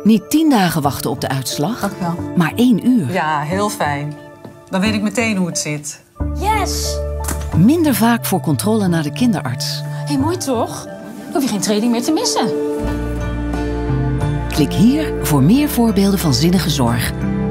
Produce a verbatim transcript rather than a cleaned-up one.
Niet tien dagen wachten op de uitslag, Dank u wel. maar één uur. Ja, heel fijn. Dan weet ik meteen hoe het zit. Yes! Minder vaak voor controle naar de kinderarts. Hé, hey, mooi toch? Dan hoef je geen training meer te missen. Klik hier voor meer voorbeelden van zinnige zorg.